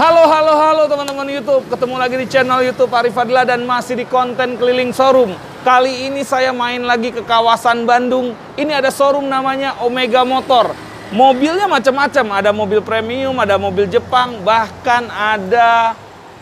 Halo teman-teman YouTube. Ketemu lagi di channel YouTube Arif Fadila dan masih di konten keliling showroom. Kali ini saya main lagi ke kawasan Bandung. Ini ada showroom namanya Omega Motor. Mobilnya macam-macam. Ada mobil premium, ada mobil Jepang, bahkan ada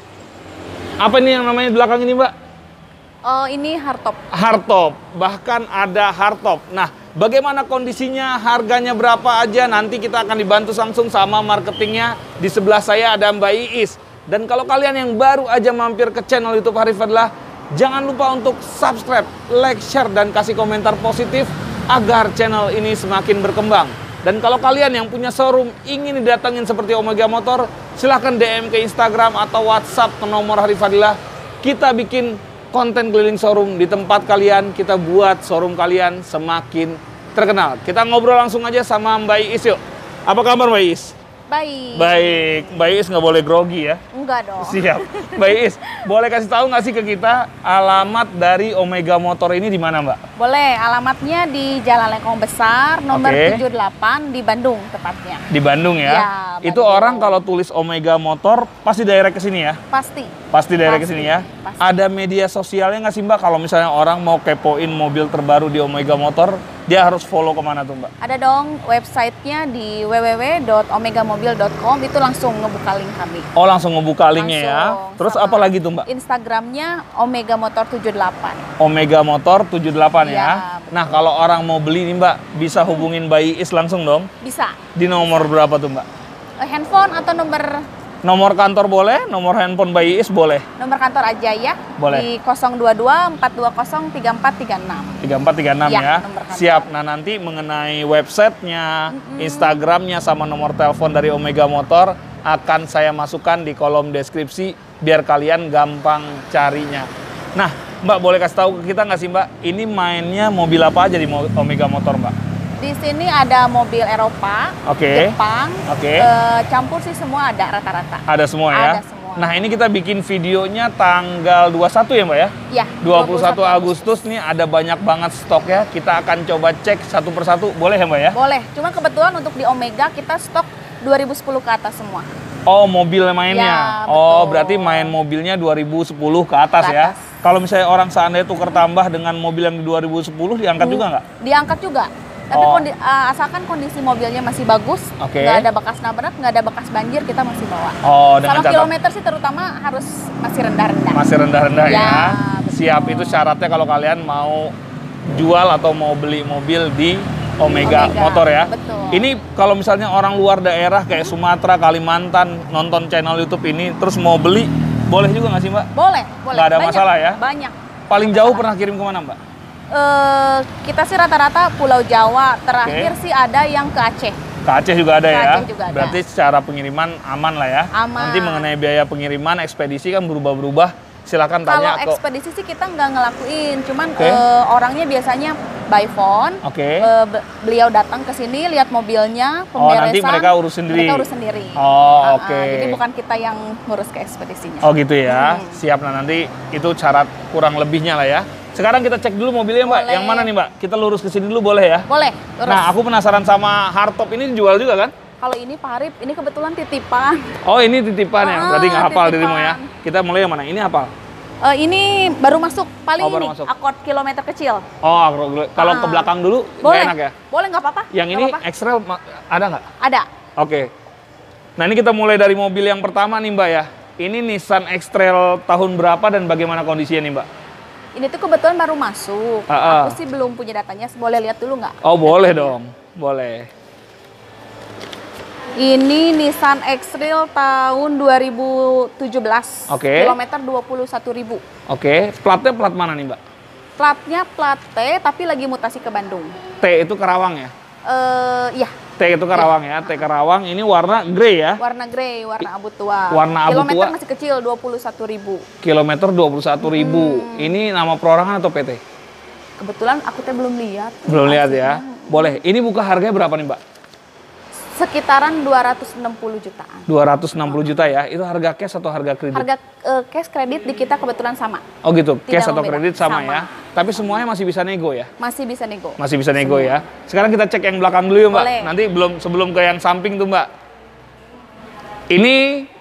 apa ini yang namanya di belakang ini, Mbak? Oh, ini hardtop. Hardtop. Bahkan ada hardtop. Nah, bagaimana kondisinya, harganya berapa aja, nanti kita akan dibantu langsung sama marketingnya. Di sebelah saya ada Mbak Iis. Dan kalau kalian yang baru aja mampir ke channel YouTube Arif Fadila, jangan lupa untuk subscribe, like, share, dan kasih komentar positif agar channel ini semakin berkembang. Dan kalau kalian yang punya showroom ingin didatengin seperti Omega Motor, silahkan DM ke Instagram atau WhatsApp ke nomor Arif Fadila. Kita bikin konten keliling showroom di tempat kalian, kita buat showroom kalian semakin terkenal. Kita ngobrol langsung aja sama Mbak Iis yuk. Apa kabar Mbak Iis? Baik. Baik, Mbak Iis nggak boleh grogi ya? Enggak dong. Siap. Mbak Iis, boleh kasih tahu nggak sih ke kita alamat dari Omega Motor ini di mana Mbak? Boleh, alamatnya di Jalan Lengkong Besar, nomor 78 di Bandung tepatnya. Di Bandung ya? Ya, Itu Bandung. orang kalau tulis Omega Motor pasti direct ke sini ya? Pasti. Pasti direct ke sini ya? Pasti. Ada media sosialnya nggak sih Mbak kalau misalnya orang mau kepoin mobil terbaru di Omega Motor, dia harus follow kemana tuh Mbak? Ada dong websitenya di www.omegamobil.com, itu langsung ngebuka link kami. Oh langsung ngebuka linknya ya? Langsung. Terus Sama apa lagi tuh Mbak? Instagramnya Omega Motor 78. Omega Motor 78 ya? Iya, betul. Nah kalau orang mau beli nih Mbak, bisa hubungin Mbak Iis langsung dong? Bisa. Di nomor berapa tuh Mbak? Handphone atau nomor Kantor boleh, nomor handphone Mbak Iis boleh? nomor kantor aja ya. Boleh. Di 022 420 3436. 3436 Iya, ya. nomor kantor. Siap. Nah, nanti mengenai websitenya, Instagramnya, sama nomor telepon dari Omega Motor akan saya masukkan di kolom deskripsi biar kalian gampang carinya. Nah, Mbak boleh kasih tahu ke kita nggak sih Mbak, ini mainnya mobil apa aja di Omega Motor Mbak? Di sini ada mobil Eropa, Oke. Jepang, Oke. campur sih semua ada rata-rata. Ada semua ya? Ada semua. Nah, ini kita bikin videonya tanggal 21 ya Mbak ya? Ya, 21 Agustus nih ada banyak banget stoknya. Kita akan coba cek satu persatu. Boleh ya Mbak ya? Boleh, cuma kebetulan untuk di Omega kita stok 2010 ke atas semua. Oh, mobil mainnya. Ya, Oh, betul. berarti main mobilnya 2010 ke atas Ke ya. atas. Kalau misalnya orang seandainya tukar tambah dengan mobil yang di 2010 diangkat juga nggak? Diangkat juga. Tapi Oh. Asalkan kondisi mobilnya masih bagus, Oke. nggak ada bekas nabrak, nggak ada bekas banjir, kita masih bawa. Oh, dengan Sama catatan kilometer sih terutama harus masih rendah-rendah. masih rendah-rendah ya. Ya, betul. Siap, itu syaratnya kalau kalian mau jual atau mau beli mobil di Omega Motor ya. Betul. Ini kalau misalnya orang luar daerah kayak Sumatera, Kalimantan nonton channel YouTube ini terus mau beli, boleh juga nggak sih Mbak? Boleh, boleh. Nggak ada Banyak, masalah ya? Banyak. Paling Nggak jauh masalah. pernah kirim kemana Mbak? Kita sih rata-rata Pulau Jawa. Terakhir Oke. sih ada yang ke Aceh. Ke Aceh juga ada Ke ya? Aceh juga ada. Berarti secara pengiriman aman lah ya? Aman. Nanti mengenai biaya pengiriman, ekspedisi kan berubah-berubah. Silakan Kalau tanya ke... ekspedisi sih kita nggak ngelakuin, cuman Oke. orangnya biasanya by phone. Oke. Beliau datang ke sini, lihat mobilnya, Oh, pemberesan. nanti mereka urus sendiri? Mereka urus sendiri. Oh, oke. Jadi bukan kita yang ngurus ke ekspedisinya. Oh gitu ya? Siap, nah nanti itu syarat kurang lebihnya lah ya. Sekarang kita cek dulu mobilnya Mbak. Boleh. Yang mana nih Mbak? Kita lurus ke sini dulu boleh ya? Boleh, terus. Nah, aku penasaran sama hardtop ini dijual juga kan? Kalau ini Pak Arif, ini kebetulan titipan. Oh ini titipan ya? Berarti nggak hafal Titipan. dirimu ya? Kita mulai yang mana? Ini hafal? Ini baru masuk, paling Oh, baru ini, masuk. akord kilometer kecil. Oh, kalau ke belakang dulu nggak Boleh, enak ya? boleh nggak apa-apa. Yang nggak ini apa-apa. X-Trail ada nggak? Ada. Oke. Nah ini kita mulai dari mobil yang pertama nih Mbak ya. Ini Nissan X-Trail tahun berapa dan bagaimana kondisinya nih Mbak? Ini tuh kebetulan baru masuk. Ah. Aku sih belum punya datanya. Boleh lihat dulu nggak? Oh boleh dong, boleh. Ini Nissan X-Trail tahun 2017. Oke. Kilometer 21.000. Oke, platnya plat mana nih Mbak? Platnya plat T, tapi lagi mutasi ke Bandung. T itu Karawang ya? Iya, T itu Karawang ya, T Karawang. Ini warna grey ya? warna grey, warna abu tua. Warna abu Kilometer tua. masih kecil, 21.000. Kilometer 21.000. Ini nama perorangan atau PT? Kebetulan aku teh belum lihat. Belum lihat ya? Boleh. Ini buka harganya berapa nih Mbak? Sekitaran 260 jutaan. 260 juta ya? Itu harga cash atau harga kredit? Harga cash kredit di kita kebetulan sama. Oh gitu, cash Tidak atau membeda. kredit sama Sama. ya? Tapi semuanya masih bisa nego ya? Masih bisa nego. Masih bisa nego ya? Sekarang kita cek yang belakang dulu ya Mbak. Boleh. Nanti sebelum ke yang samping tuh Mbak. Ini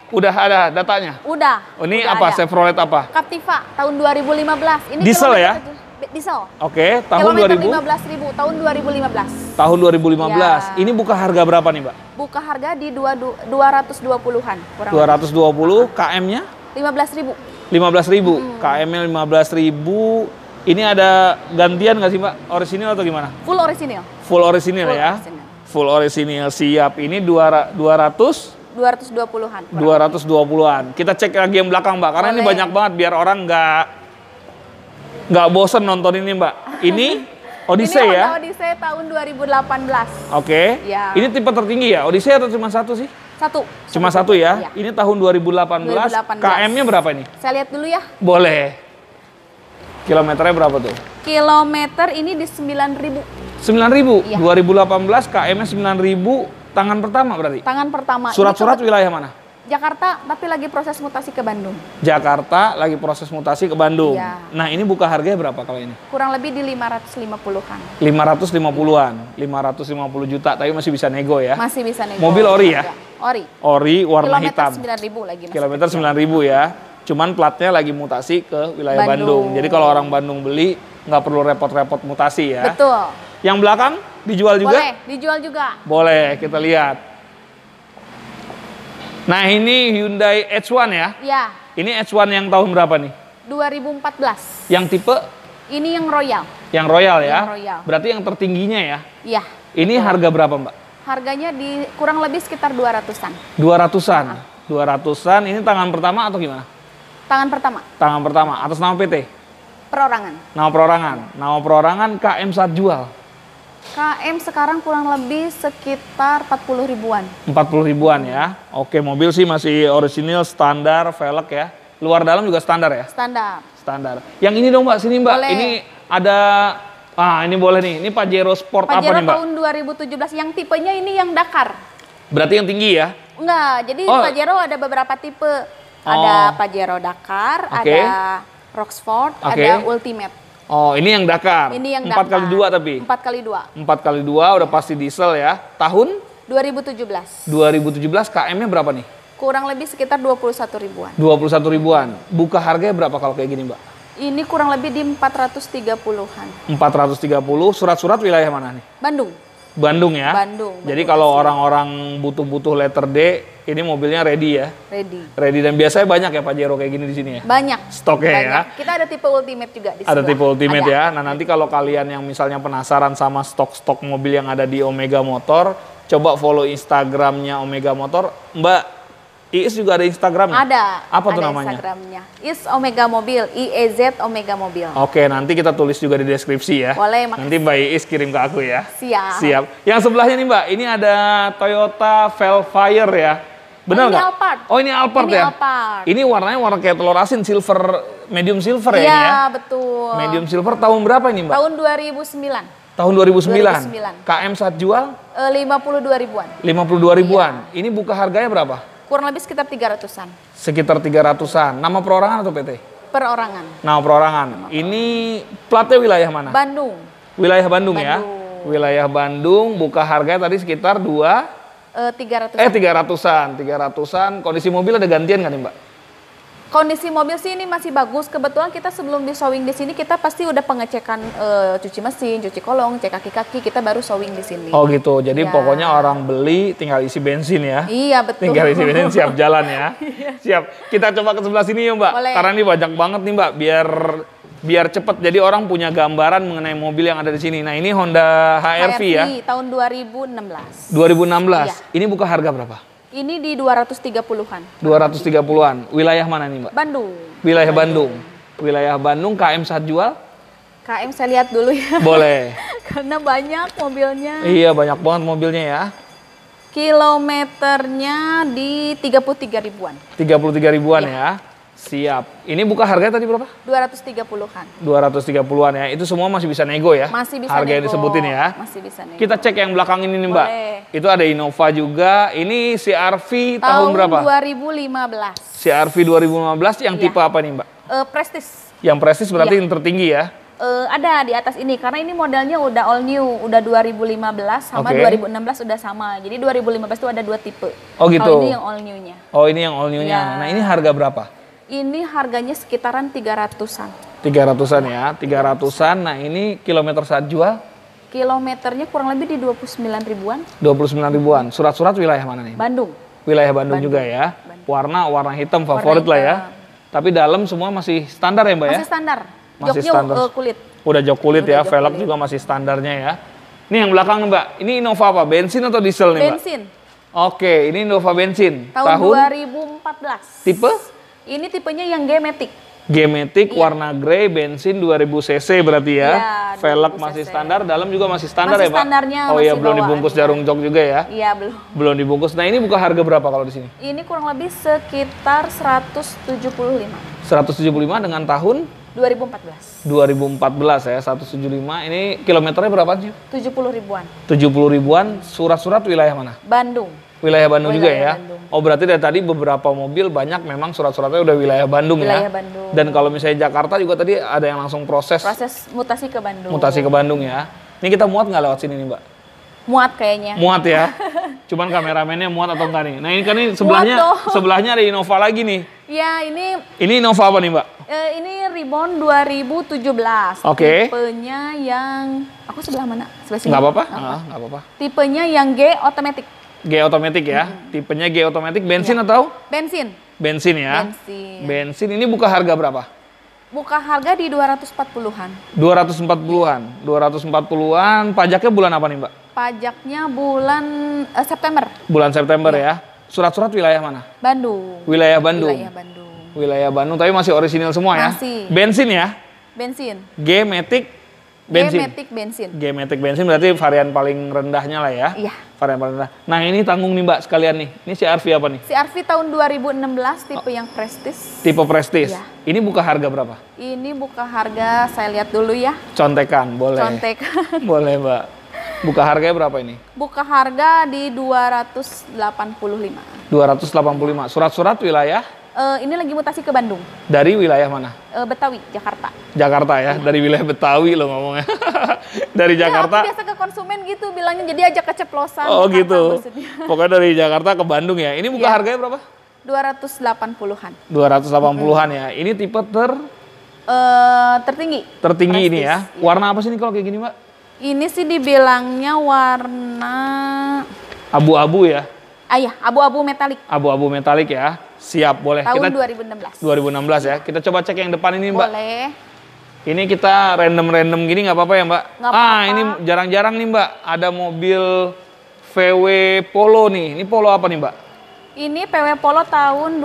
Udah ada datanya? Udah. Oh, ini udah apa? ada. Chevrolet apa? Captiva tahun 2015. Ini Diesel ya? Diesel. Oke, tahun Kilometer 2000. 15.000 tahun 2015. Tahun 2015. Ya. Ini buka harga berapa nih, Mbak? Buka harga di 220-an. 220, KM-nya? 15.000. 15.000. KM-nya 15.000. Ini ada gantian nggak sih, Mbak? Orisinil atau gimana? Full orisinil. Full orisinil Full ya? orisinil. Full orisinil, siap. Ini 200 220-an. 220-an. Kita cek lagi yang belakang, Mbak, karena ini Boleh. banyak banget biar orang nggak bosen nonton ini, Mbak. Ini Odyssey Ini ya? Honda Odyssey tahun 2018. Oke. Ya. Ini tipe tertinggi ya? Odyssey atau cuma satu sih? Satu. Cuma satu ya? Iya. Ini tahun 2018. 2018. KM-nya berapa ini? Saya lihat dulu ya. Boleh. Kilometernya berapa tuh? Kilometer ini di 9.000. 9.000. Iya. 2018 KM-nya 9.000. Tangan pertama berarti? Tangan pertama. Surat-surat Ini wilayah mana? Jakarta, tapi lagi proses mutasi ke Bandung. Jakarta lagi proses mutasi ke Bandung. Iya. Nah, ini buka harganya berapa kalau ini? Kurang lebih di 550-an. 550-an, 550 juta, tapi masih bisa nego ya. Masih bisa nego. Mobil ori ya? Ori. Ori warna Kilometer hitam. 9.000 lagi. masih Kilometer kecil. 9.000 ya. Cuman platnya lagi mutasi ke wilayah Bandung. Bandung. Jadi kalau orang Bandung beli nggak perlu repot-repot mutasi ya. Betul. Yang belakang dijual juga? Boleh, dijual juga. Boleh, kita lihat. Nah, ini Hyundai H1 ya. Ya, Ini H1 yang tahun berapa nih? 2014. Yang tipe Ini yang Royal. yang Royal ya. Yang Royal. Berarti yang tertingginya ya. Iya. Ini harga berapa, Mbak? Harganya di kurang lebih sekitar 200-an. 200-an. 200-an. Ini tangan pertama atau gimana? Tangan pertama, Tangan pertama atas nama PT. perorangan. Nama perorangan. Nama perorangan KM saat jual. KM sekarang kurang lebih sekitar 40 ribuan. 40 ribuan ya. Oke, mobil sih masih orisinil, standar, velg ya. Luar dalam juga standar ya? Standar. Standar. Yang ini dong, Mbak, sini, Mbak. Boleh. Ini ada ini boleh nih. Ini Pajero Sport apa Pajero nih, Mbak? tahun 2017. Yang tipenya ini yang Dakar. Berarti yang tinggi ya? Enggak, jadi Oh. Pajero ada beberapa tipe. Ada Pajero Dakar, Oke. ada Roxford, Oke. ada Ultimate. Oh, ini yang Dakar. Ini yang 4 kali 2 tapi. 4x2. 4 kali 2 udah pasti diesel ya. Tahun 2017. 2017 KM-nya berapa nih? Kurang lebih sekitar 21 ribuan. 21 ribuan. Buka harganya berapa kalau kayak gini, Mbak? Ini kurang lebih di 430-an. 430. Surat-surat wilayah mana nih? Bandung. Bandung ya? Bandung. Jadi Bandung kalau asli. orang-orang butuh-butuh letter D, ini mobilnya ready ya? Ready. Ready, dan biasanya banyak ya Pajero kayak gini di sini ya? Banyak. Stoknya ya? Banyak. Kita ada tipe Ultimate juga di Ada sebelah. tipe Ultimate Ada. ya. Nah, nanti kalau kalian yang misalnya penasaran sama stok-stok mobil yang ada di Omega Motor, coba follow Instagramnya Omega Motor. Mbak Iis juga ada Instagramnya? Ada. Apa tuh ada namanya? Instagramnya. Is Omega Mobil. IEZ Omega Mobil. Oke, nanti kita tulis juga di deskripsi ya. Boleh, makasih. Nanti Mbak Iis kirim ke aku ya. Siap. Siap. Yang sebelahnya nih Mbak, ini ada Toyota Velfire ya. Benar ini nggak? Alphard. Oh, ini Alphard Ini ya? Alphard. Ini warnanya warna kayak telur asin, silver, medium silver ya ini ya? Iya, betul. Medium silver tahun berapa ini Mbak? Tahun 2009. Tahun 2009. 2009. KM saat jual 52 ribuan. 52 ribuan. Iya. Ini buka harganya berapa? Kurang lebih sekitar 300-an. Sekitar 300-an. Nama perorangan atau PT? Perorangan. Nama perorangan. Ini platnya wilayah mana? Bandung. Wilayah Bandung ya? Bandung. Wilayah Bandung, buka harganya tadi sekitar 300. 300-an. 300-an. Kondisi mobil ada gantian kan nih Mbak? Kondisi mobil sih ini masih bagus. Kebetulan kita sebelum di showing di sini kita pasti udah pengecekan cuci mesin, cuci kolong, cek kaki-kaki, kita baru showing di sini. Oh gitu, jadi Iya. pokoknya orang beli tinggal isi bensin ya? Iya, betul. Tinggal isi bensin siap jalan ya? Siap. Kita coba ke sebelah sini ya Mbak. Boleh. Karena ini banyak banget nih Mbak, biar cepet. Jadi orang punya gambaran mengenai mobil yang ada di sini. Nah ini Honda HR-V ya? tahun 2016. 2016. Iya. Ini buka harga berapa? Ini di 230-an. 230-an. Wilayah mana nih Mbak? Bandung. Wilayah Bandung. Wilayah Bandung, KM saat jual? KM saya lihat dulu ya. Boleh. Karena banyak mobilnya. Iya banyak banget mobilnya ya. Kilometernya di 33 ribuan. 33 ribuan Iya. ya. Siap. Ini buka harganya tadi berapa? 230-an. 230-an ya. Itu semua masih bisa nego ya? Masih bisa Harga yang nego. disebutin ya. Masih bisa nego. Kita cek yang belakang ini nih Mbak. Boleh. Itu ada Innova juga. Ini CR-V tahun berapa? 2015. CR-V 2015 yang Iya. tipe apa nih Mbak? Prestige. Yang Prestige berarti Iya. yang tertinggi ya? Ada di atas ini karena ini modelnya udah all new, udah 2015 sama 2016 udah sama. Jadi 2015 itu ada 2 tipe. Oh gitu. Kalau ini yang all new-nya. Oh ini yang all new-nya. Ya. Nah ini harga berapa? Ini harganya sekitaran 300-an. 300-an ya, 300-an. Nah ini kilometer saat jual? Kilometernya kurang lebih di 29 ribuan. 29 ribuan. Surat-surat wilayah mana nih? Bandung. Wilayah Bandung juga ya. Warna hitam favorit lah ya. Tapi dalam semua masih standar ya Mbak ya? Masih standar. Masih Joknya standar. kulit. Udah jok kulit Udah ya, jok velg kulit. juga masih standarnya ya. Ini yang belakang nih Mbak, ini Innova apa? Bensin atau diesel nih Mbak? Bensin. Oke, ini Innova bensin. Tahun 2014. Tipe? Ini tipenya yang G-Matic. G-Matic, Iya. warna grey, bensin 2000 cc berarti ya. Iya, Velg 2000 masih cc. standar, dalam juga masih standar Masih ya Pak? standarnya, Oh iya, masih belum bawaan. dibungkus jarum jok juga ya? Iya, belum. Belum dibungkus. Nah ini buka harga berapa kalau di sini? Ini kurang lebih sekitar 175. 175 dengan tahun 2014. 2014 ya, 175. Ini kilometernya berapa sih? 70 ribuan. 70 ribuan. Surat-surat wilayah mana? Bandung. Wilayah Bandung juga Wilayah ya? Bandung. Oh berarti dari tadi beberapa mobil banyak memang surat-suratnya udah wilayah Bandung ya? Wilayah Bandung. Dan kalau misalnya Jakarta juga tadi ada yang langsung proses Mutasi ke Bandung. mutasi ke Bandung ya. Ini kita muat nggak lewat sini nih Mbak? Muat kayaknya. Muat ya. Cuman kameramennya muat atau enggak nih? Nah ini kan nih sebelahnya, Muat dong. sebelahnya ada Innova lagi nih. Ya, ini Ini Innova apa nih Mbak? ini Reborn 2017. Oke. Tipenya yang aku sebelah mana? Sebelah sini. Nggak apa-apa? Nggak Nggak apa-apa. Tipenya yang G automatic. G automatic ya? Tipenya G automatic. Bensin atau? Bensin. Bensin ya? Bensin. Bensin ini buka harga berapa? Buka harga di 240-an. 240-an. 240-an. Pajaknya bulan apa nih Mbak? Pajaknya bulan September. Bulan September ya. Surat-surat wilayah mana? Bandung. Wilayah Bandung. Wilayah Bandung. Wilayah Bandung, tapi masih orisinil semua ya? Masih. Bensin ya? Bensin. G-Matic bensin. G-Matic bensin. G-Matic bensin berarti varian paling rendahnya lah ya? Iya. Varian paling rendah. Nah ini tanggung nih Mbak sekalian nih. Ini CR-V apa nih? CR-V tahun 2016 tipe yang Prestige. Tipe Prestige. Iya. Ini buka harga berapa? Ini buka harga saya lihat dulu ya. Contekan, boleh. Contek. Boleh Mbak. Buka harganya berapa ini? Buka harga di 285. 285. Surat-surat wilayah Ini lagi mutasi ke Bandung. dari wilayah mana? Betawi, Jakarta. Jakarta ya, dari wilayah Betawi loh ngomongnya. Dari Jakarta. Ya, aku biasa ke konsumen gitu bilangnya jadi ajak keceplosan. Oh Jakarta gitu. maksudnya. Pokoknya dari Jakarta ke Bandung ya. Ini buka Iya. harganya berapa? 280-an. 280-an ya. Ini tipe Tertinggi. tertinggi ini Prestige, ya. Warna apa sih ini kalau kayak gini Mbak? Ini sih dibilangnya warna Abu-abu ya. iya, abu-abu metalik. Abu-abu metalik ya. Siap, boleh. Tahun Kita 2016. 2016 ya. Kita coba cek yang depan ini Mbak. Boleh. Ini kita random-random gini nggak apa-apa ya Mbak? Nggak apa-apa. Ini jarang-jarang nih Mbak. Ada mobil VW Polo nih. Ini Polo apa nih Mbak? Ini PW Polo tahun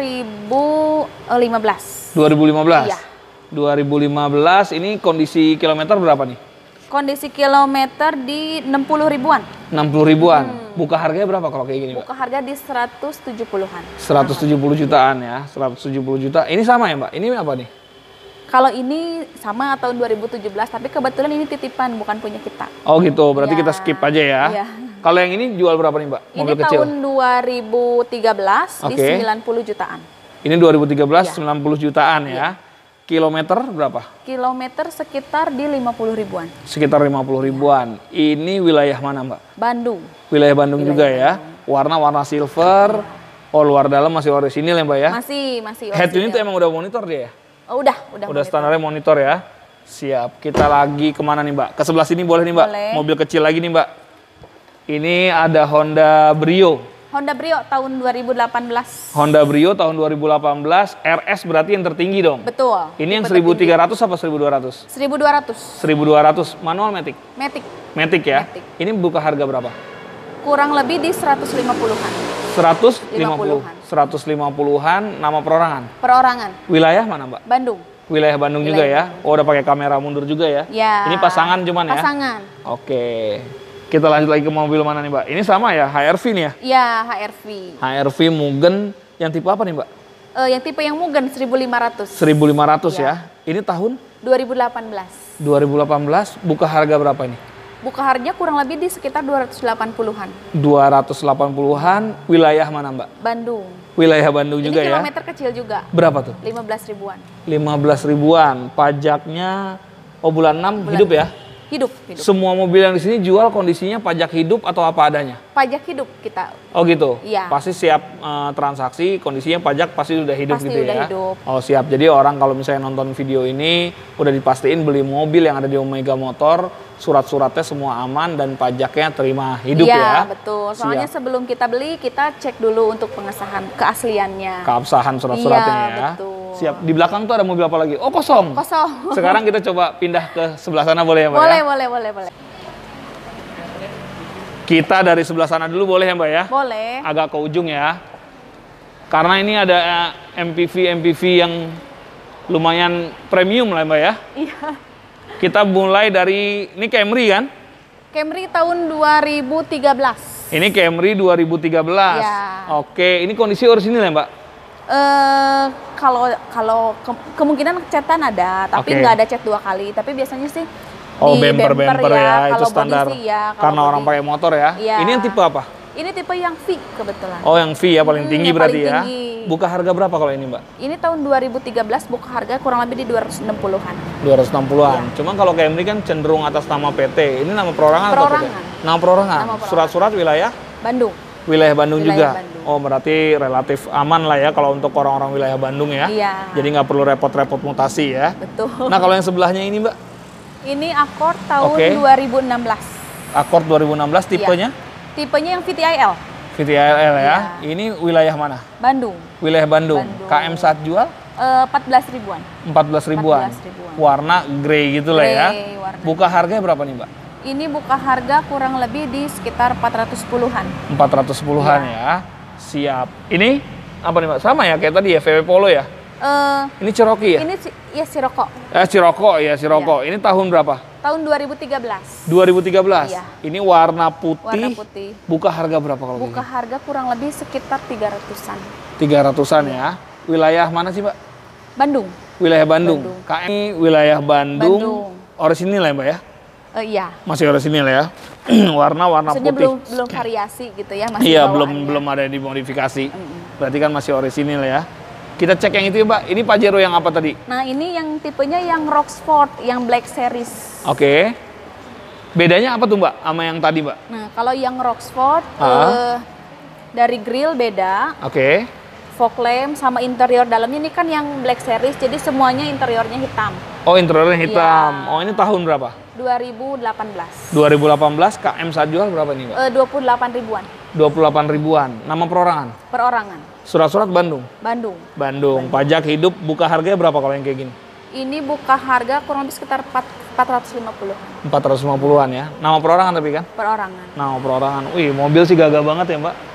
2015. 2015? Iya. 2015, ini kondisi kilometer berapa nih? Kondisi kilometer di 60 ribuan. 60 ribuan. Buka harganya berapa kalau kayak gini Mbak? Buka harga di 170-an. 170 jutaan ya, 170 juta. Ini sama ya Mbak? Ini apa nih? Kalau ini sama tahun 2017, tapi kebetulan ini titipan, bukan punya kita. Oh gitu, berarti Iya. kita skip aja ya. Iya. Kalau yang ini jual berapa nih Mbak? Mobil Ini kecil. tahun 2013 di Oke. 90 jutaan. Ini 2013, Iya. 90 jutaan ya. Kilometer berapa? Kilometer sekitar di 50 ribuan. Sekitar 50 ribuan. Ini wilayah mana Mbak? Bandung. Wilayah Bandung Wilayah juga ya. Warna-warna silver. Oh luar dalam masih orisinil ya Mbak ya. Masih Head unit original. tuh emang udah monitor dia ya? Oh, udah Udah monitor. standarnya monitor ya. Siap. Kita lagi kemana nih Mbak? Ke sebelah sini boleh nih Mbak? Boleh. Mobil kecil lagi nih Mbak. Ini ada Honda Brio. Honda Brio tahun 2018. Honda Brio tahun 2018. RS berarti yang tertinggi dong? Betul. Ini yang Tipe 1300 apa 1200? 1200. 1200. Manual Matic? Matic. Matic ya? Matic. Ini buka harga berapa? Kurang lebih di 150-an. 150. 50-an. 150-an nama perorangan. Perorangan. Wilayah mana Mbak? Bandung. Wilayah Bandung juga Wilayah ya? Oh udah pakai kamera mundur juga ya? Ya. Ini pasangan cuman ya? Pasangan. Oke. Kita lanjut lagi ke mobil mana nih Mbak? Ini sama ya, HRV nih ya? Ya, HRV. HRV Mugen yang tipe apa nih Mbak? Yang tipe yang Mugen 1500. 1500 Ya. ya? Ini tahun 2018. 2018, buka harga berapa ini? Buka harganya kurang lebih di sekitar 280-an. 280-an, wilayah mana Mbak? Bandung. Wilayah Bandung Ini juga ya? kilometer kecil juga. Berapa tuh? 15 ribuan. 15 ribuan, pajaknya Oh, bulan 6 hidup ya? Hidup. Semua mobil yang di sini jual kondisinya pajak hidup atau apa adanya? Pajak hidup kita. Oh gitu? Iya. Pasti siap transaksi, kondisinya pajak pasti udah hidup Pasti gitu udah ya? hidup. Oh siap, jadi orang kalau misalnya nonton video ini udah dipastiin beli mobil yang ada di Omega Motor, surat-suratnya semua aman dan pajaknya terima hidup ya? Iya betul, soalnya Siap. sebelum kita beli kita cek dulu untuk pengesahan keasliannya. Keabsahan surat-suratnya Iya, ya? betul. Siap, di belakang tuh ada mobil apa lagi? Oh kosong? Kosong. Sekarang kita coba pindah ke sebelah sana boleh ya Mbak Boleh, ya? boleh. Kita dari sebelah sana dulu boleh ya Mbak ya? Boleh. Agak ke ujung ya. Karena ini ada MPV yang lumayan premium lah Mbak ya. Iya. Kita mulai dari, ini Camry kan? Camry tahun 2013. Ini Camry 2013. Ya. Oke, ini kondisi orisinil ya Mbak? Kalau kemungkinan catan ada, tapi Oke. nggak ada cat 2 kali. Tapi biasanya sih Oh, di bemper ya, itu Kalau standar. body sih ya. Kalau Karena body- orang pakai motor ya. Iya. Ini yang tipe apa? Ini tipe yang V kebetulan. Oh, yang V ya, paling tinggi yang berarti paling ya. tinggi. Buka harga berapa kalau ini Mbak? Ini tahun 2013 buka harga kurang lebih di 260-an. 260-an. Iya. Cuman kalau Camry kan cenderung atas nama PT. Ini nama perorangan atau PT? Perorangan. Nama perorangan. Nama perorangan. Surat-surat wilayah? Bandung. Wilayah Bandung Wilayah juga. Bandung. Oh, berarti relatif aman lah ya kalau untuk orang-orang wilayah Bandung ya. Iya. Jadi nggak perlu repot-repot mutasi ya. Betul. Nah, kalau yang sebelahnya ini Mbak, Ini Accord tahun Oke. 2016. Accord 2016 tipenya Tipenya yang VTIL. VTIL ya. Iya. Ini wilayah mana? Bandung. Wilayah Bandung. Bandung. KM saat jual 14 ribuan. 14 ribuan. 14 ribuan. Warna grey gitu lah ya. Grey warna. Buka harganya berapa nih Mbak? Ini buka harga kurang lebih di sekitar 410-an. 410-an ya. Siap. Ini apa nih Mbak? Sama ya kayak tadi ya, VW Polo ya? Ini Cherokee ya? Ini ya Sirocco. Sirocco ya, Sirocco. Ini tahun berapa? Tahun 2013. 2013. Iya. Ini warna putih. Warna putih. Buka harga berapa kalau Buka gini? harga kurang lebih sekitar 300-an. 300-an ya. Wilayah mana sih Mbak? Bandung. Wilayah Bandung. Bandung. KM wilayah Bandung. Bandung. Orisinil ya Mbak ya? Iya. Masih orisinil ya. Warna Maksudnya putih. belum variasi gitu ya, masih Iya, bawaannya. belum ada dimodifikasi. Berarti kan masih orisinil ya. Kita cek yang itu ya Mbak. Ini Pajero yang apa tadi? Nah, ini yang tipenya yang Rocksport, yang Black Series. Oke. Bedanya apa tuh Mbak sama yang tadi Mbak? Nah, kalau yang Rocksport dari grill beda, Oke. fog lamp sama interior dalamnya ini kan yang Black Series, jadi semuanya interiornya hitam. Oh, interiornya hitam. Iya. Oh, ini tahun berapa? 2018. 2018 KM saat jual berapa nih Mbak? 28 ribuan 28 ribuan. Nama perorangan? perorangan. Surat-surat Bandung? Bandung. Bandung. Pajak hidup buka harganya berapa kalau yang kayak gini? Ini buka harga kurang lebih sekitar 450 450-an ya. Nama perorangan tapi kan? perorangan. Nama perorangan. Wih, mobil sih gagah banget ya Mbak.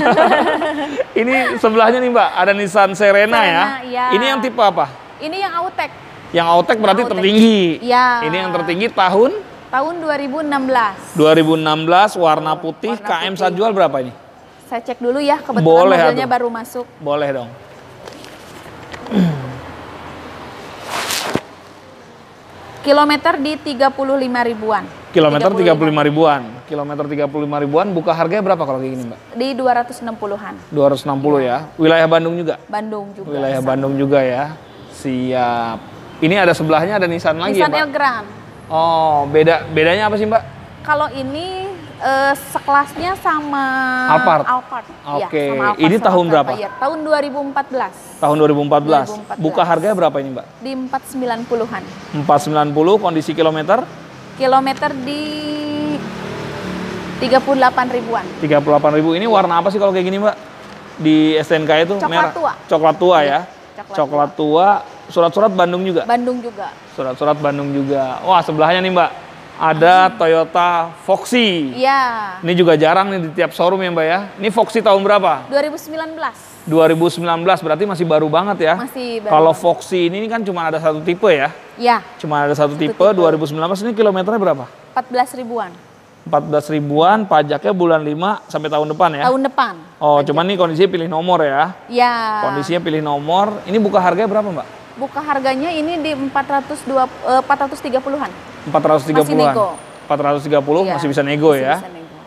Ini sebelahnya nih Mbak, ada Nissan Serena ya. Iya. Ini yang tipe apa? Ini yang Autek Yang Autek berarti Autek. tertinggi. Iya. Ini yang tertinggi tahun tahun 2016. 2016 warna putih. Warna KM putih. saat jual berapa ini? Saya cek dulu ya, kebetulan Boleh, mobilnya atuh. baru masuk. Boleh dong. Kilometer di 35 ribuan. Kilometer 35 ribuan. Kilometer 35 ribuan buka harganya berapa kalau kayak gini Mbak? Di 260-an. 260 ya. Wilayah Bandung juga? Bandung juga. Wilayah sama. Bandung juga ya. Siap. Ini ada sebelahnya ada Nissan lagi Nissan ya Mbak? Elgrand. Oh, bedanya apa sih Mbak? Kalau ini sekelasnya sama Alphard. Iya, Oke. sama Alphard, Ini sama tahun berapa? Sapphire. Tahun 2014. Tahun 2014. 2014. Buka harganya berapa ini Mbak? Di 490-an. 490 kondisi kilometer Kilometer di 38 ribuan. 38.000. Ini warna apa sih kalau kayak gini Mbak? Di STNK itu Coklat merah. tua. Coklat tua ya. Coklat Coklat tua. Surat-surat Bandung juga. Bandung juga. Surat-surat Bandung juga. Wah, sebelahnya nih Mbak. Ada Toyota Foxy. Iya. Ini juga jarang nih di tiap showroom ya Mbak ya. Ini Foxy tahun berapa? 2019. 2019 berarti masih baru banget ya. Masih baru. Kalau Foxy ini kan cuma ada satu tipe ya. Ya, Cuma ada satu tipe. tipe. 2019 ini kilometernya berapa? 14 ribuan. 14 ribuan, pajaknya bulan 5 sampai tahun depan ya. Tahun depan. Oh, cuman nih kondisinya pilih nomor ya. Ya. Kondisinya pilih nomor. Ini buka harganya berapa Mbak? Buka harganya ini di 430-an. 430-an. Masih nego. 430 Iya, masih bisa nego masih ya. bisa nego.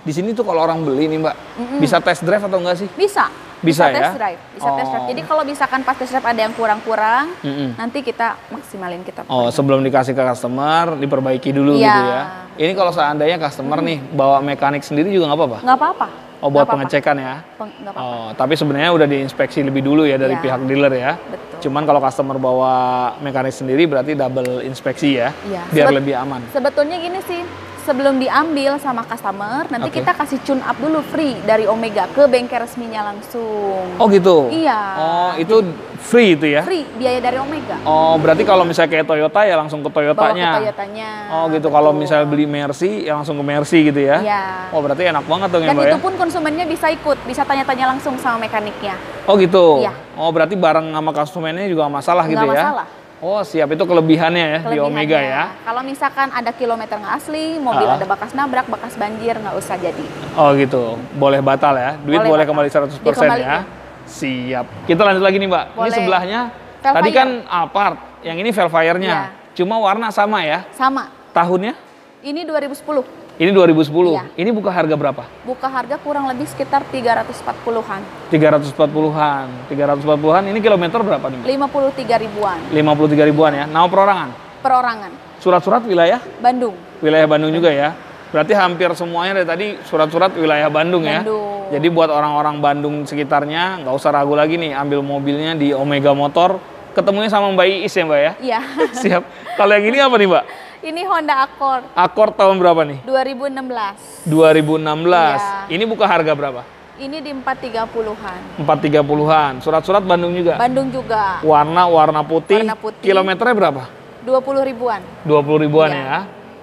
Di sini tuh kalau orang beli nih Mbak, bisa test drive atau enggak sih? Bisa. Bisa ya? Test drive. Bisa test drive. Jadi kalau misalkan pas test drive ada yang kurang-kurang, nanti kita maksimalin kita. Oh, sebelum dikasih ke customer, diperbaiki dulu Iya. gitu ya. Ini kalau seandainya customer nih bawa mekanik sendiri juga nggak apa-apa? Nggak apa-apa. Oh, buat Nggak apa-apa. pengecekan ya? Nggak apa-apa. Oh, tapi sebenarnya udah diinspeksi lebih dulu ya dari Iya. pihak dealer ya. Betul. Cuman kalau customer bawa mekanik sendiri berarti double inspeksi ya, Iya. biar lebih aman. Sebetulnya gini sih, sebelum diambil sama customer, nanti Oke. kita kasih tune up dulu free dari Omega ke bengkel resminya langsung. Oh gitu? Iya. Oh, itu free itu ya? Free, biaya dari Omega. Oh, berarti kalau misalnya kayak Toyota ya langsung ke Bawa ke Toyotanya. Toyotanya. Oh gitu, Betul. kalau misalnya beli Mercy ya langsung ke Mercy gitu ya? Iya. Oh berarti enak banget dong ya Dan Mbak itu ya? pun konsumennya bisa ikut, bisa tanya-tanya langsung sama mekaniknya. Oh gitu? Iya. Oh berarti bareng sama konsumennya juga nggak masalah gitu Nggak ya? masalah. Oh siap, itu kelebihannya ya di Kelebihannya. Omega ya? Kalau misalkan ada kilometer nggak asli, mobil Ah. ada bekas nabrak, bekas banjir, nggak usah jadi. Oh gitu, boleh batal ya? Duit boleh Boleh kembali batal. 100% ya? Dikembaliin. Siap. Kita lanjut lagi nih Mbak, ini Boleh. sebelahnya, Velfire. tadi kan Alphard, yang ini Velfire-nya. Iya. Cuma warna sama ya? Sama. Tahunnya? Ini 2010. Ini 2010. Iya. Ini buka harga berapa? Buka harga kurang lebih sekitar 340-an. 340-an. 340-an, ini kilometer berapa nih Mbak? 53 ribuan 53 ribuan ya. Nama perorangan? perorangan. Surat-surat wilayah? Bandung. Wilayah Bandung juga ya. Berarti hampir semuanya dari tadi surat-surat wilayah Bandung ya. Bandung. Jadi buat orang-orang Bandung sekitarnya nggak usah ragu lagi nih ambil mobilnya di Omega Motor. Ketemunya sama Mbak Iis ya Mbak ya? Iya. Siap. Kalau yang ini apa nih Mbak? Ini Honda Accord Accord tahun berapa nih? 2016. 2016. Iya. Ini buka harga berapa? Ini di 430-an. 430-an. Surat-surat Bandung juga? Bandung juga. Warna putih. Warna putih. Kilometernya berapa? 20 ribuan. 20 ribuan Iya. ya.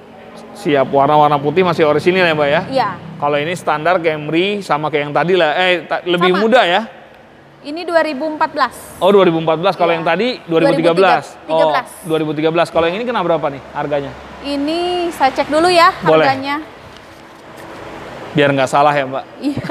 Siap, warna putih masih orisinil ya Mbak ya? Iya. Kalau ini standar Camry sama kayak yang tadi lah, lebih Sama. muda ya? Ini 2014. Oh 2014, kalau Iya. yang tadi 2013. 2013. Oh 2013, kalau yang ini kena berapa nih harganya? Ini saya cek dulu ya Boleh. harganya. Biar nggak salah ya Mbak. Iya.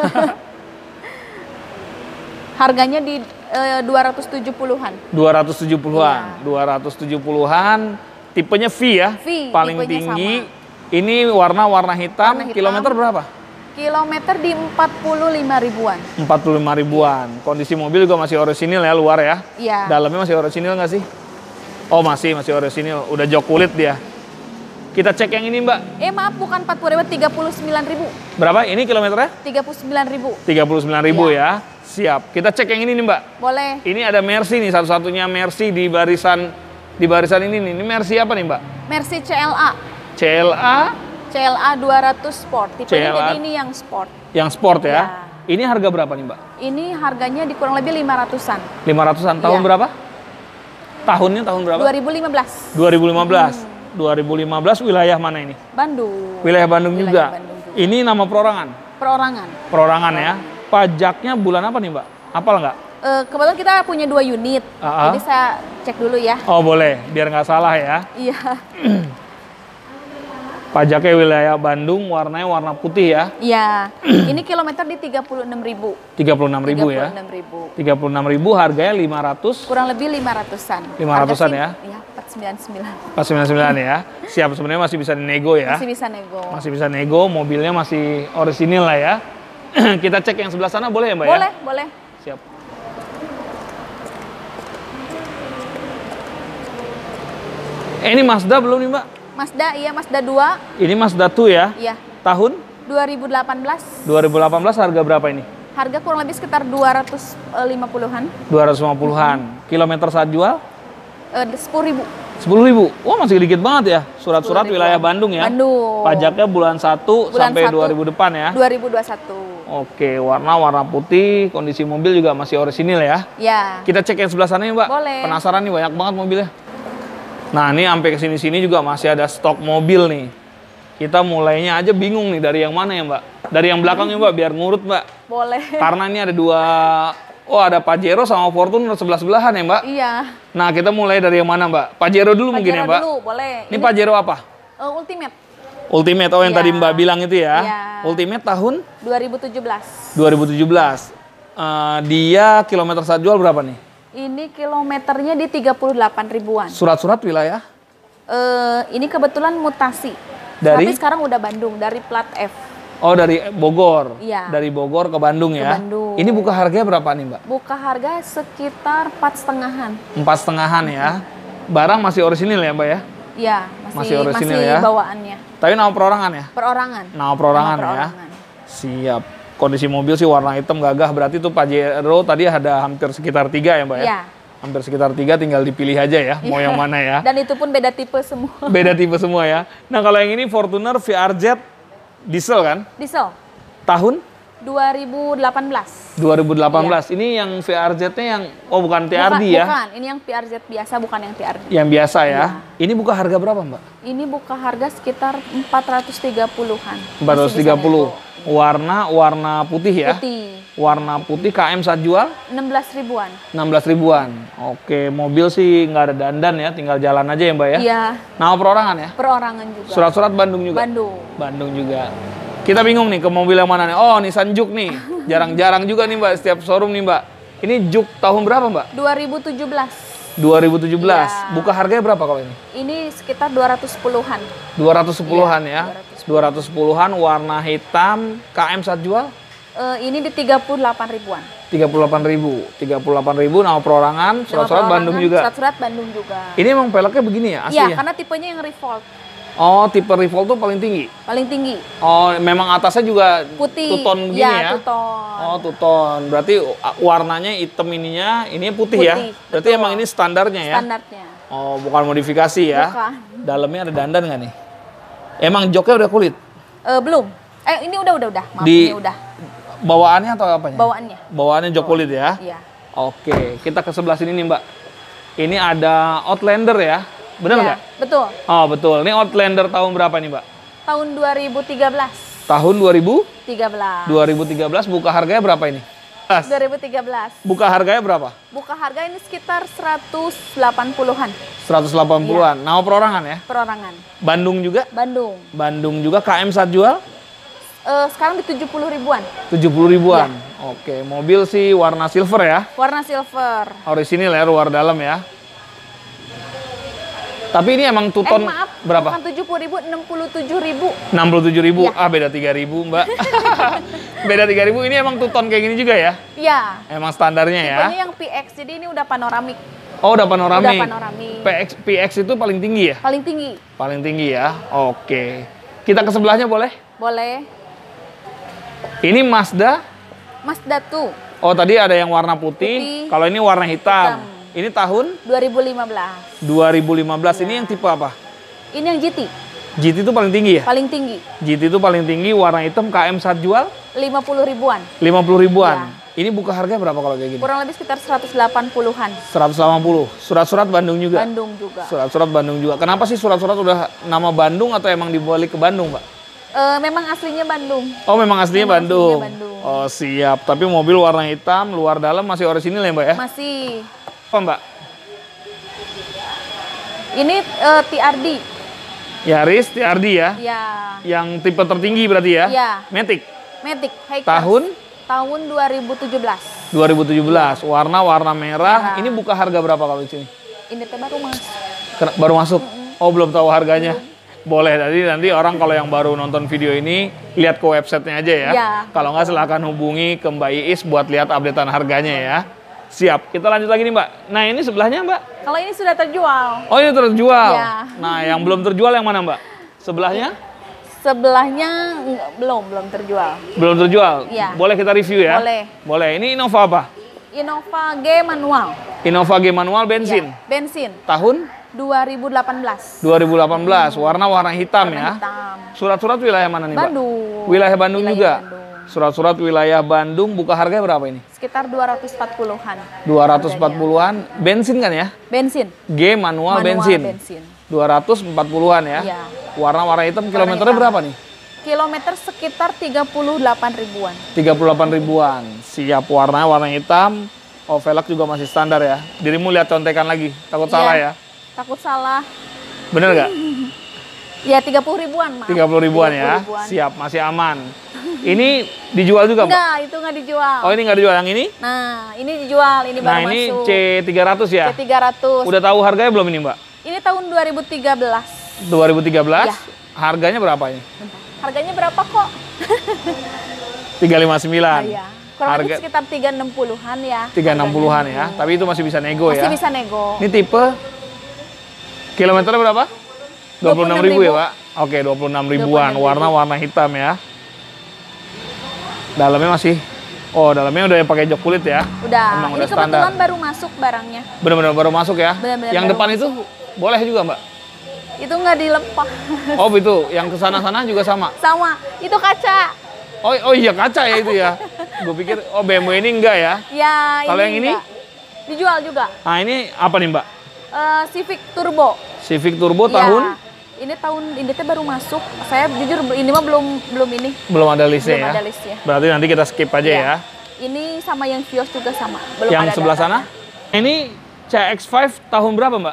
Harganya di 270-an. 270-an, Iya. 270-an, tipenya V ya? V, paling tipenya tinggi. Ini warna hitam, Warna hitam. kilometer berapa? Kilometer di 45 ribuan. 45 ribuan. Kondisi mobil juga masih orisinil ya luar ya? Iya. Dalamnya masih orisinil nggak sih? Oh masih orisinil. Udah jok kulit dia. Kita cek yang ini Mbak. Maaf bukan 40 ribu, 39 ribu. Berapa? Ini kilometernya? 39 ribu. 39.000 Iya. ya. Siap. Kita cek yang ini nih Mbak. Boleh. Ini ada Mercy nih, satu-satunya Mercy di barisan ini nih. Ini Mercy apa nih Mbak? Mercy CLA. CLA CLA 200 Sport. Tipenya CLA. jadi ini yang Sport. yang sport ya. Iya. Ini harga berapa nih Mbak? Ini harganya di kurang lebih 500-an. 500-an. Tahun Iya. berapa? Tahunnya tahun berapa? 2015. 2015. 2015 wilayah mana ini? Bandung. Wilayah Bandung Wilayah juga. Bandung juga. Ini nama perorangan. Perorangan. Perorangan ya. Pajaknya bulan apa nih Mbak? Apal nggak? Kebetulan kita punya 2 unit. Ah. Jadi saya cek dulu ya. Oh boleh, biar nggak salah ya. Iya. Pajaknya wilayah Bandung, warnanya warna putih ya. Iya. Ini kilometer di 36 ribu. 36.000 ya. 36 ribu. 36.000 harganya 500. Kurang lebih 500-an. 500-an ya? Iya, 499. Pas 99 ya. Siap, sebenarnya masih bisa dinego ya. Masih bisa nego. Masih bisa nego, mobilnya masih orisinil lah ya. Kita cek yang sebelah sana boleh ya Mbak ya? Boleh, boleh. Siap. Ini Mazda belum nih Mbak? Mazda, iya Mazda 2. Ini Mazda 2 ya? Iya. Tahun 2018. 2018 harga berapa ini? Harga kurang lebih sekitar 250-an. 250-an. Kilometer saat jual? 10 ribu. 10.000. Wah masih dikit banget ya. Surat-surat 10.000-an. wilayah Bandung ya? Bandung. Pajaknya bulan 1 Bulan sampai 1. 2000 depan ya? 2021. Oke, warna putih, kondisi mobil juga masih orisinil ya. Ya. Kita cek yang sebelah sana ya Mbak. Boleh. Penasaran nih banyak banget mobilnya. Nah ini sampai ke sini juga masih ada stok mobil nih. Kita mulainya aja bingung nih dari yang mana ya Mbak. Dari yang belakang ya Mbak, biar ngurut Mbak. Boleh. Karena ini ada dua, ada Pajero sama Fortuner sebelah-sebelahan ya Mbak. Iya. Nah kita mulai dari yang mana Mbak? Pajero dulu mungkin ya Pajero Mbak. dulu, boleh. Ini Pajero apa? Ultimate. Ultimate, yang Iya. tadi Mbak bilang itu ya. Iya. Ultimate tahun 2017. 2017. Dia kilometer saat jual berapa nih? Ini kilometernya di 38 ribuan. Surat-surat wilayah? Ini kebetulan mutasi. Dari? Tapi sekarang udah Bandung, dari plat F. Oh, dari Bogor. Iya. Dari Bogor ke Bandung ya. Bandung. Ini buka harganya berapa nih, Mbak? Buka harga sekitar 4,5-an. 4,5-an ya. Barang masih orisinil ya, Mbak ya? Iya, Masih orisinil ya? bawaannya. Tapi nama perorangan ya? Perorangan. Nama perorangan Nama ya. perorangan. Siap. Kondisi mobil sih warna hitam gagah. Berarti tuh Pajero tadi ada hampir sekitar 3 ya, Mbak ya? Iya. Hampir sekitar 3, tinggal dipilih aja ya. Mau yang mana ya? Dan itu pun beda tipe semua. Beda tipe semua ya. Nah, kalau yang ini Fortuner VRZ diesel kan? Diesel Tahun 2018. 2018. Ini yang VRZ-nya yang bukan TRD ya? Bukan, ini yang PRZ biasa, bukan yang TRD. Yang biasa ya. Iya. Ini buka harga berapa, Mbak? Ini buka harga sekitar 430-an. 430. Warna putih ya? Putih. Warna putih KM saat jual 16 ribuan. 16 ribuan. Oke, mobil sih nggak ada dandan ya, tinggal jalan aja ya, Mbak ya? Iya, Nama perorangan ya? perorangan juga. Surat-surat Bandung juga? Bandung. Bandung juga. Kita bingung nih ke mobil yang mana nih. Oh, Nissan Juke nih. Jarang-jarang juga nih, Mbak, setiap showroom nih, Mbak. Ini Juke tahun berapa, Mbak? 2017. 2017. Iya. Buka harganya berapa kalau ini? Ini sekitar 210-an. 210-an Iya, ya. 210-an, warna hitam, KM saat jual Ini di 38 ribuan. 38.000. 38.000 nama perorangan, surat-surat Nama Bandung perorangan, juga. Surat-surat Bandung juga. Ini emang peleknya begini ya, asli Iya, ya? karena tipenya yang Revolt. Oh, tipe Revolt tuh paling tinggi. Paling tinggi. Oh, memang atasnya juga Putih. tuton begini Iya, ya? tuton. Oh, tuton. Berarti warnanya hitam ininya, ini putih, ya? Putih, Berarti betul. emang ini standarnya ya? Standarnya. Oh, bukan modifikasi ya? Bukan. Dalamnya ada dandan nggak nih? Emang joknya udah kulit? Belum. Ini udah. Maaf, Di- ini udah. Bawaannya atau apanya? Bawaannya. Bawaannya jok kulit ya? Iya. Oke, kita ke sebelah sini nih, Mbak. Ini ada Outlander ya? Bener Iya, nggak? betul. Oh, betul. Ini Outlander tahun berapa nih, Mbak? Tahun 2013. Tahun 13. 2013, buka harganya berapa ini? 2013. Buka harganya berapa? Buka harga ini sekitar 180-an 180-an. Nama perorangan ya? perorangan. Bandung juga? Bandung. Bandung juga. KM saat jual? Sekarang di 70 ribuan. 70 ribuan. Iya. Oke, mobil sih warna silver ya? Warna silver. Orisinil ya, luar dalam ya. Tapi ini emang tuton Maaf, berapa? bukan 70 ribu, 67 ribu. 67 ribu. Iya. Ah, beda 3 ribu, Mbak. Beda 3 ribu. Ini emang tuton kayak gini juga ya? Iya. Emang standarnya ya? Tipenya yang PX, jadi ini udah panoramik. Oh, udah panoramik. Udah panoramik. PX itu paling tinggi ya? Paling tinggi. Paling tinggi ya. Oke. Kita ke sebelahnya boleh? Boleh. Ini Mazda. Mazda 2, Oh, tadi ada yang warna putih. Putih. Kalau ini warna hitam. Hitam. Ini tahun 2015. 2015. Ini yang tipe apa? Ini yang GT, GT itu paling tinggi ya? paling tinggi. GT itu paling tinggi, warna hitam, KM saat jual 50 ribuan. 50 ribuan. Iya. Ini buka harga berapa kalau kayak gini? Kurang lebih sekitar 180-an. 180. Surat-surat Bandung juga? Bandung juga. Surat-surat Bandung juga. Kenapa sih surat-surat udah nama Bandung atau emang dibalik ke Bandung, Pak? Memang aslinya Bandung. Oh, memang aslinya Memang Bandung. aslinya Bandung. Oh, siap. Tapi mobil warna hitam, luar dalam masih orisinil ya, Mbak ya? Masih. Apa, Mbak? Ini TRD. Yaris TRD ya? Ya. Yang tipe tertinggi berarti ya? Iya. Matic. Matic High Class. Tahun? Tahun 2017. 2017. Warna merah. Merah. Ini buka harga berapa kalau di sini? Ini teh baru mas. Baru masuk? Oh, belum tahu harganya? Boleh, nanti orang kalau yang baru nonton video ini, lihat ke websitenya aja ya. Iya. Kalau nggak silahkan hubungi ke Mbak Iis buat lihat updatean harganya ya. Siap, kita lanjut lagi nih, Mbak. Nah, ini sebelahnya, Mbak. Kalau ini sudah terjual. Oh, ini terjual. Iya. Nah, yang belum terjual yang mana, Mbak? Sebelahnya? Sebelahnya belum terjual. Belum terjual? Iya. Boleh kita review ya? Boleh. Boleh. Ini Innova apa? Innova G manual. Innova G manual bensin. Iya, bensin. Tahun 2018. 2018. Warna hitam Warna ya. hitam. Surat-surat wilayah mana nih, Mbak? Bandung. Wilayah Bandung Wilayah juga? Bandung. Surat-surat wilayah Bandung, buka harganya berapa ini? Sekitar 240-an. 240-an. Bensin kan ya? Bensin. G manual bensin. 240-an ya? Iya. Warna hitam, kilometernya hitam. berapa nih? Kilometer sekitar 38 ribuan. 38 ribuan. Siap, warna hitam. Oh, velg juga masih standar ya. Dirimu lihat contekan lagi, takut salah ya? Takut salah. Bener nggak? Ya 30 ribuan, Mas. 30 ribuan ya? 30 ribuan. Siap, masih aman. Ini dijual juga, Mbak? Enggak, itu nggak dijual. Oh, ini nggak dijual, yang ini? Nah, ini dijual, ini Nah, baru ini masuk. C300 ya? C300. Udah tahu harganya belum ini, Mbak? Ini tahun 2013. 2013? Ya. Harganya berapa ini? Bentar. Harganya berapa kok? 359. Iya. Kurang lebih Harga sekitar 360-an ya. 360-an ya. Tapi itu masih bisa nego ya. Masih bisa nego. Ini tipe kilometernya berapa? 26.000 ya, Pak? Oke, 26 ribuan. 26.000. Warna hitam ya. Dalamnya masih, oh dalamnya udah pakai jok kulit ya. Udah. Emang Ini udah kebetulan standar. baru masuk barangnya. Bener-bener baru masuk ya. Bener-bener Yang baru depan itu boleh juga, Mbak? Itu nggak dilepas. Oh itu, yang ke sana-sana juga sama. Sama. Itu kaca. Oh iya kaca ya itu ya. Gue pikir oh BMW ini enggak ya. Ya. Kalau yang ini? enggak. Dijual juga. Nah ini apa nih, Mbak? Civic Turbo. Civic Turbo Iya. tahun Ini tahun ini teh baru masuk. Saya jujur ini mah belum ini. belum ada listnya Belum ya. ada listnya. Berarti nanti kita skip aja Iya. ya. Ini sama yang Vios juga sama. Belum Yang ada sebelah datanya. sana. Ini CX-5 tahun berapa, Mbak?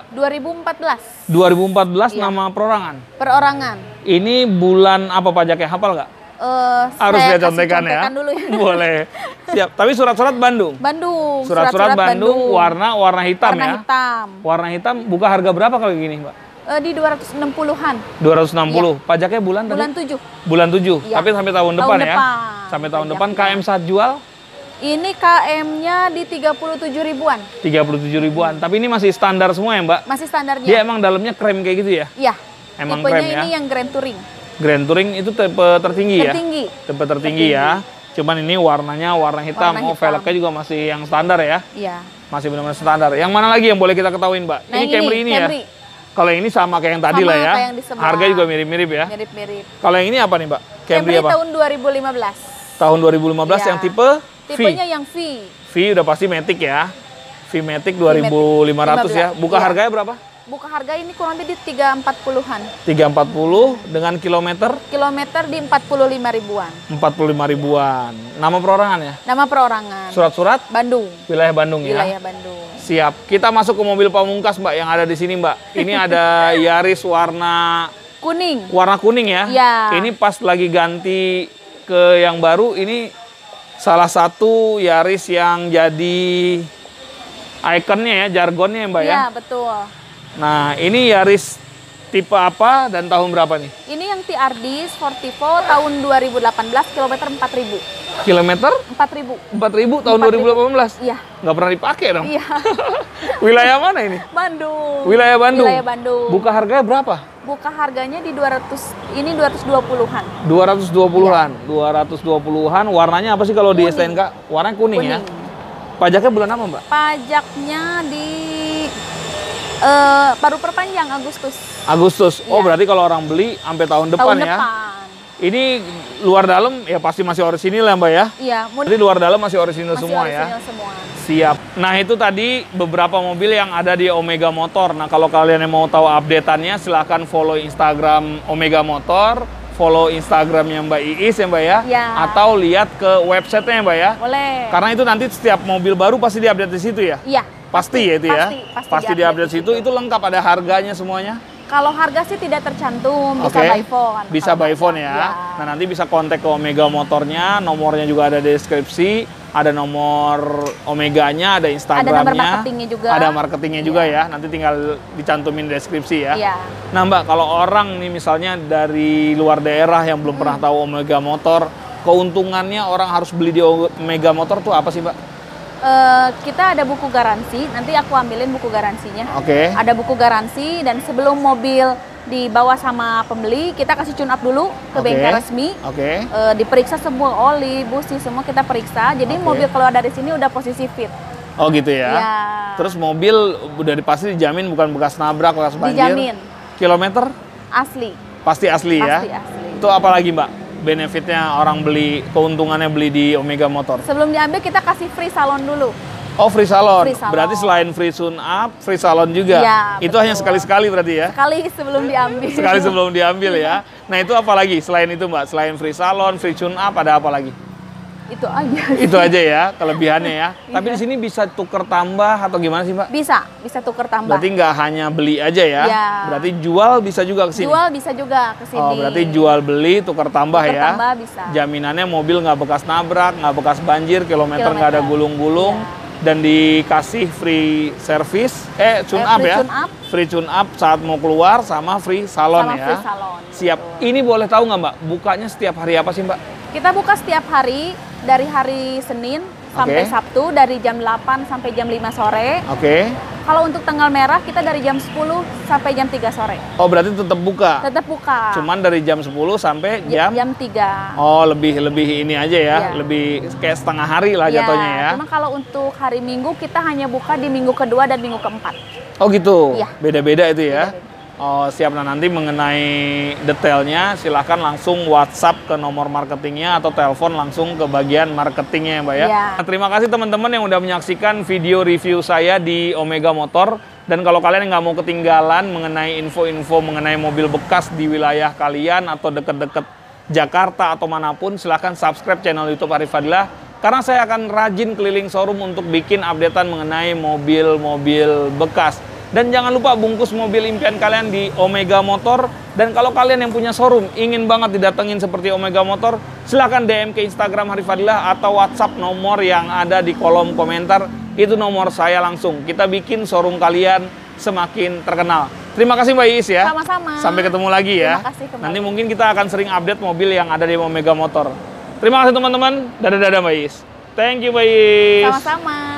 2014 2014 Iya. nama perorangan. perorangan. Ini bulan apa pajaknya? Hafal nggak? Harus Saya lihat kasih contekan ya. dulu ya. Boleh. Siap. Tapi surat-surat Bandung. Bandung. Surat-surat Bandung, warna hitam warna ya. hitam. Warna hitam buka harga berapa kalau gini, Mbak? Di 260-an. 260. Pajaknya bulan tadi? Bulan 7. Bulan 7. Iya. Tapi sampai tahun Tahun depan ya. depan. Sampai tahun depan Pajaknya. KM saat jual Ini KM-nya di 37 ribuan. 37 ribuan. Tapi ini masih standar semua ya, Mbak? Masih standarnya. Dia emang dalamnya krem kayak gitu ya? Iya. Emang Tipenya krem ya? ini yang Grand Touring. Grand Touring itu tipe tertinggi ya? Tertinggi. Tipe tertinggi ya. Cuman ini warnanya warna hitam. Warna Oh, hitam. velgnya juga masih yang standar ya? Iya. Masih benar-benar standar. Yang mana lagi yang boleh kita ketahuin, Mbak? Nah, ini Camry ini Camry. ya? Kalau yang ini sama kayak yang tadi Sama lah ya. kayak yang di sebelah. Harga juga mirip-mirip ya. Mirip-mirip. Kalau yang ini apa nih, Mbak? Camry apa? tahun 2015. Tahun 2015 Iya. yang tipe Tipenya V. yang V. V udah pasti Matic ya. V Matic 2500 ya. Buka Iya. harganya berapa? Buka harga ini kurang lebih di 340-an. 340 dengan kilometer Kilometer di 45 ribuan. 45 ribuan. Nama perorangan ya? Nama perorangan. Surat-surat Bandung. wilayah Bandung ya. Wilayah Bandung. Siap. Kita masuk ke mobil pamungkas, Mbak, yang ada di sini, Mbak. Ini ada Yaris warna Kuning. kuning ya. Iya. Ini pas lagi ganti ke yang baru, ini salah satu Yaris yang jadi ikonnya ya, jargonnya ya, Mbak ya. Iya, betul. Nah, ini Yaris tipe apa dan tahun berapa nih? Ini yang TRD Sportivo tahun 2018 kilometer 4000. Kilometer 4000. 4.000 tahun 2018. Iya. Nggak pernah dipakai dong. Iya. Wilayah mana ini? Bandung. Wilayah Bandung. Wilayah Bandung. Buka harganya berapa? Buka harganya di 200, ini 220-an. 220-an. 220-an. Warnanya apa sih kalau di Kuning. STNK? Warnanya kuning, ya. Kuning. Pajaknya bulan apa, Mbak? Pajaknya di baru perpanjang Agustus. Agustus. Oh, Iya. berarti kalau orang beli sampai tahun depan Tahun ya. depan. Ini luar dalam ya pasti masih orisinil ya, Mbak ya. Iya, Jadi luar dalam masih orisinil masih semua ya. orisinil semua. Siap. Nah, itu tadi beberapa mobil yang ada di Omega Motor. Nah, kalau kalian yang mau tahu update-annya, silahkan follow Instagram Omega Motor, follow Instagramnya Mbak Iis ya, Mbak ya. Ya. Atau lihat ke websitenya, Mbak ya. Boleh. Karena itu nanti setiap mobil baru pasti diupdate di situ ya. Iya. Pasti ya itu ya. Pasti Diupdate di situ. Itu lengkap, ada harganya semuanya. Kalau harga sih tidak tercantum, bisa Oke. by phone. Bisa Kalau by nggak. phone ya. Iya. Nah, nanti bisa kontak ke Omega Motornya, nomornya juga ada di deskripsi, ada nomor Omeganya, ada Instagramnya. nomor marketingnya juga. Ada marketingnya juga Iya. ya. Nanti tinggal dicantumin deskripsi ya. Iya. Nah, Mbak, kalau orang nih misalnya dari luar daerah yang belum pernah tahu Omega Motor, keuntungannya orang harus beli di Omega Motor tuh apa sih, Mbak? Kita ada buku garansi, nanti aku ambilin buku garansinya. Oke. Ada buku garansi dan sebelum mobil dibawa sama pembeli, kita kasih tune up dulu ke Oke. bengkel resmi. Oke. Diperiksa semua oli, busi, semua kita periksa. Jadi Oke. mobil keluar dari sini udah posisi fit. Oh gitu ya. Iya. Terus mobil udah pasti dijamin bukan bekas nabrak, bekas banjir. Dijamin. Kilometer Asli. pasti asli ya. Pasti asli. Itu apa lagi, Mbak? Benefitnya orang beli, keuntungannya beli di Omega Motor. Sebelum diambil kita kasih free salon dulu. Oh, free salon. Free salon. Berarti selain free tune up, free salon juga. Iya, Itu betul. hanya sekali-sekali berarti ya. Sekali sebelum diambil. Sekali sebelum diambil ya. Nah, itu apa lagi selain itu, Mbak? Selain free salon, free tune up, ada apa lagi? Itu aja. Itu aja ya kelebihannya ya. Tapi Iya. di sini bisa tuker tambah atau gimana sih, Mbak? Bisa tuker tambah. Berarti nggak hanya beli aja ya. Iya. Berarti jual bisa juga ke sini. Jual bisa juga ke sini. Oh, berarti jual beli tuker tambah Tuker ya. tambah bisa. Jaminannya mobil nggak bekas nabrak, nggak bekas banjir, kilometer nggak ada gulung-gulung, Iya. dan dikasih free service, tune up free ya. tune up. Free tune up saat mau keluar sama free salon Sama ya. free salon. Siap. Betul. Ini boleh tahu nggak, Mbak? Bukanya setiap hari apa sih, Mbak? Kita buka setiap hari dari hari Senin sampai Sabtu dari jam 8 sampai jam 5 sore. Oke. Kalau untuk tanggal merah kita dari jam 10 sampai jam 3 sore. Oh, berarti tetap buka. Tetap buka. Cuman dari jam 10 sampai jam 3. Oh, lebih ini aja ya. Iya. Lebih kayak setengah hari lah jatuhnya ya. Cuma kalau untuk hari Minggu kita hanya buka di minggu kedua dan minggu keempat. Oh gitu. Iya. Beda-beda itu ya. Beda-beda. Oh, siap. Nah, nanti mengenai detailnya silahkan langsung WhatsApp ke nomor marketingnya atau telepon langsung ke bagian marketingnya ya Mbak ya. Iya. Nah, terima kasih teman-teman yang udah menyaksikan video review saya di Omega Motor. Dan kalau kalian nggak mau ketinggalan mengenai info-info mengenai mobil bekas di wilayah kalian atau deket-deket Jakarta atau manapun, silahkan subscribe channel YouTube Arif Fadilah. Karena saya akan rajin keliling showroom untuk bikin updatean mengenai mobil-mobil bekas. Dan jangan lupa bungkus mobil impian kalian di Omega Motor. Dan kalau kalian yang punya showroom ingin banget didatengin seperti Omega Motor, silahkan DM ke Instagram Arif Fadilah atau WhatsApp nomor yang ada di kolom komentar. Itu nomor saya langsung. Kita bikin showroom kalian semakin terkenal. Terima kasih Mbak Iis ya. Sama-sama. Sampai ketemu lagi ya. Terima kasih kembali. Nanti mungkin kita akan sering update mobil yang ada di Omega Motor. Terima kasih teman-teman. Dadah-dadah Mbak Iis. Thank you Mbak Iis. Sama-sama.